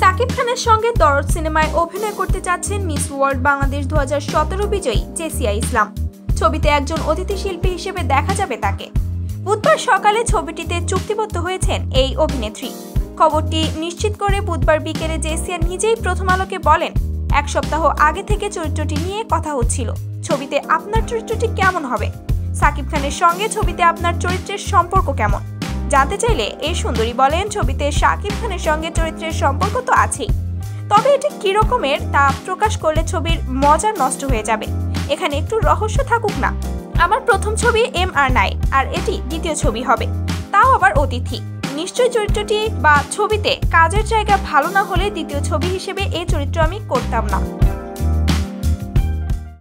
শাকিব খানের সঙ্গে দরদ সিনেমায় অভিনয় করতে যাচ্ছেন মিস ওয়ার্ল্ড বাংলাদেশ 2017 বিজয়ী জেসিয়া ইসলাম। ছবিতে একজন অতিথি শিল্পী হিসেবে দেখা যাবে তাকে। বুধবার সকালে ছবিটিতে চুক্তিবদ্ধ হয়েছেন এই অভিনেত্রী। খবরটি নিশ্চিত করে বুধবার বিকেলে জেসিয়া নিজেই প্রথম আলোকে বলেন, এক সপ্তাহ আগে থেকে চরিত্রটি নিয়ে কথা হচ্ছিল। ছবিতে আপনার চরিত্রটি কেমন হবে? শাকিব খানের সঙ্গে ছবিতে আপনার চরিত্রের সম্পর্ক কেমন? জানতে চাইলে এই সুন্দরী বলেন, ছবিতে শাকিব খানের সঙ্গে চরিত্রের সম্পর্ক তো আছেই, তবে এটি কি রকমের তা প্রকাশ করলে ছবির মজা নষ্ট হয়ে যাবে। এখানে একটু রহস্য থাকুক না। আমার প্রথম ছবি MR9 আর এটি দ্বিতীয় ছবি হবে, তাও আবার অতিথি। নিশ্চয়ই চরিত্রটি বা ছবিতে কাজের জায়গা ভালো না হলে দ্বিতীয় ছবি হিসেবে এই চরিত্র আমি করতাম না।